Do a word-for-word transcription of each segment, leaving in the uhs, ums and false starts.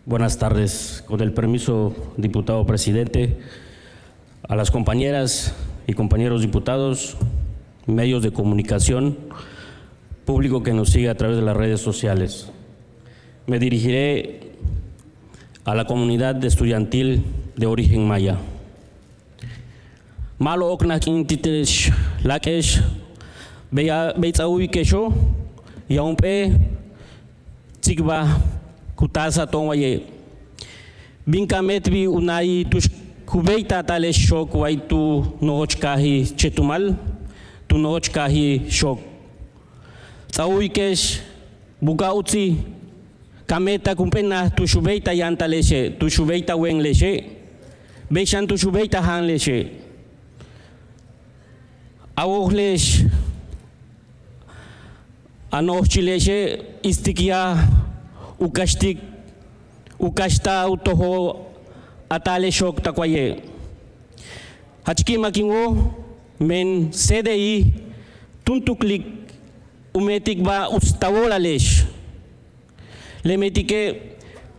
Buenas tardes. Con el permiso, diputado presidente, a las compañeras y compañeros diputados, medios de comunicación, público que nos sigue a través de las redes sociales. Me dirigiré a la comunidad estudiantil de origen maya. Malo oknak intitesh lakesh beya beitsaui kesho yaumpe tsigba kutasa tonwaye binka metbi unai tush kubeita tale shok waitu nohochkahi chetumal tu nohochkahi shok tsaui kesh buka utsi kameta kumpena tu shubeita yantaleshe tu shubeita wengleshe beishan tu shubeita hanleshe awoklesh anochileshe istikia ukashtik ukashta utoho atale shok takwaye hachki makingo men C D I tuntuklik umetik ba ustawola lesh lemetike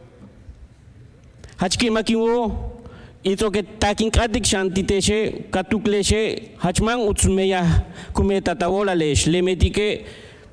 hachki makingo ito ke takin katik shantiteshe katukleshe hachman utsmeya kumeta tawola lesh lemetike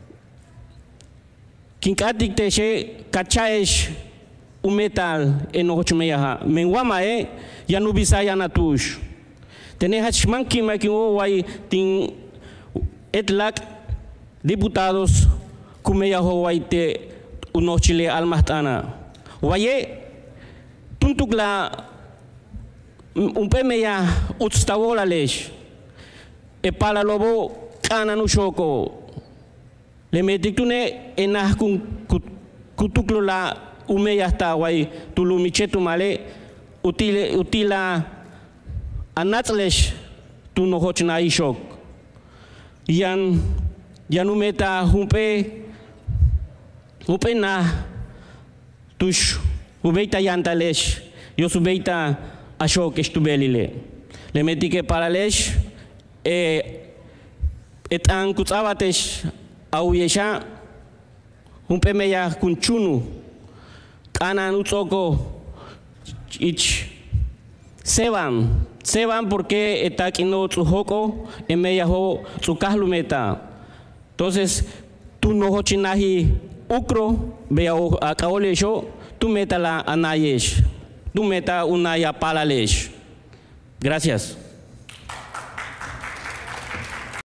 kinkatik teshe kachaesh umetal enochmeya menwama e yanubisa yanatush tene hachman kimakingo wai tin etlak diputados kumeya ho waite unochile almahtana waye tuntukla umpemeya utstawola lesh e pala lobo kana nushoko le mediktune enah kun kutuklo la umeya sta wai tulumichetu male utile utila anatlesh tu nohochna ishok yan yanumeta humpe humpe na tush ubeita yantalesh yo subeita ashok estubelile le metike paralesh e etan kutsabatesh au yesha humpe meya kunchunu kanan utsoko ich sevan sevan porque etakino tsuhoko emeya ho tsukahlumeta entonces tu no hochinahi ukro vea akaole sho tu meta la anayesh tu meta una ya palalesh. Gracias.